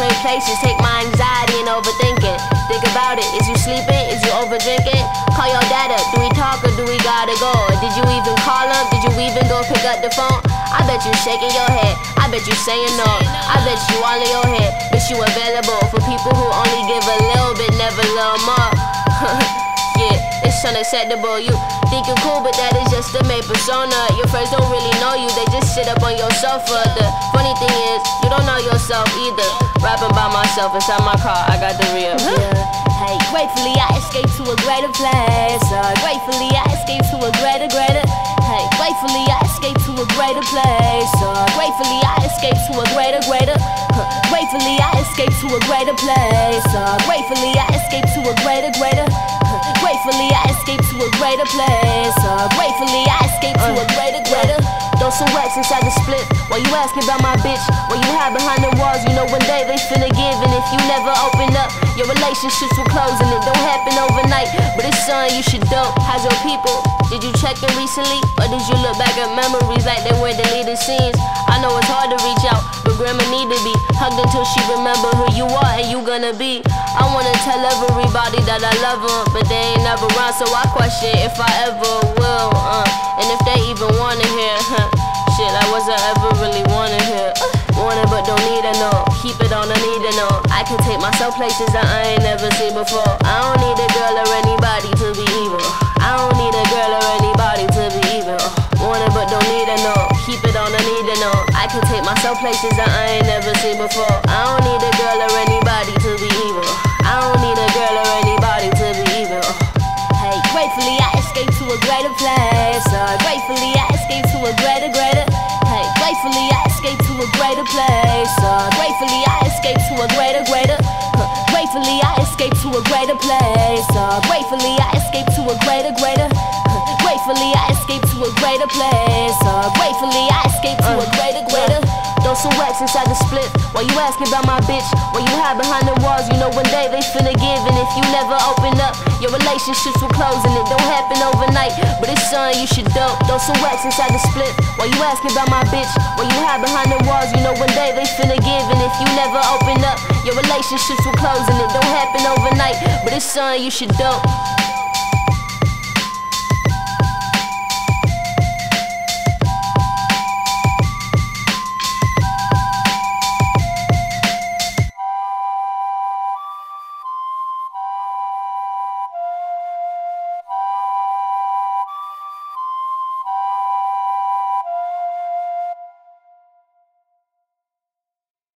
trade places, take my anxiety and overthinking. Think about it, is you sleeping, is you over drinking? Call your dad up, do we talk or do we gotta go? Or did you even call him, did you even go pick up the phone? I bet you shaking your head, I bet you saying no. I bet you all in your head, but you available for people who only give a little bit, never a little more. Yeah, it's unacceptable. You think you're cool, but that is just a made persona. Your friends don't really know you, they just sit up on your sofa. The funny thing is, you don't know yourself either. Rapping by myself inside my car, I got the real. Hey, gratefully I escaped to a greater place. Gratefully I escaped to a greater. Hey, gratefully I escaped to a greater place. Gratefully I escaped to a greater. Gratefully I escaped to a greater place. Gratefully I escaped to a greater. Gratefully I escaped to a greater place. Gratefully I escaped to a greater. Throw some wax inside the split. While you asking about my bitch, what you hide behind the walls, you know one day they finna give. And if you never open up, your relationships will close. And it don't happen overnight, but it's something you should do. How's your people? Did you check in recently? Or did you look back at memories like they were deleted scenes? I know it's hard to reach out, but grandma need to be hugged until she remember who you are and you gonna be. I wanna tell everybody that I love them, but they ain't never run, so I question if I ever will. And if they even wanna hear, shit, I wasn't ever really wanna hear. Want it but don't need to know, keep it on, I need to know. I can take myself places that I ain't never seen before. I don't need a girl or anybody to be evil. I don't need a girl or anybody to be evil. Want it but don't need to know, keep it on, I need to know. I can take myself places that I ain't never seen before. I don't need a girl or anybody to be evil. I don't need a girl or anybody to be evil. Hey, gratefully I escaped to a greater place. Gratefully I escaped to a greater. Hey, gratefully I escaped to a greater place. Gratefully I escaped to a greater. Gratefully I escaped to a greater place. Gratefully I escaped to a greater. Gratefully I escaped to a greater place. Gratefully I escaped to a greater. Throw some wax inside the split. While you asking about my bitch, while you hide behind the walls, you know one day they finna give. And if you never open up, your relationships will close. And it don't happen overnight, but it's something you should do. Throw some wax inside the split. While you asking about my bitch, while you hide behind the walls, you know one day they finna give. And if you never open up, your relationships will close. And it don't happen overnight, but it's something you should do.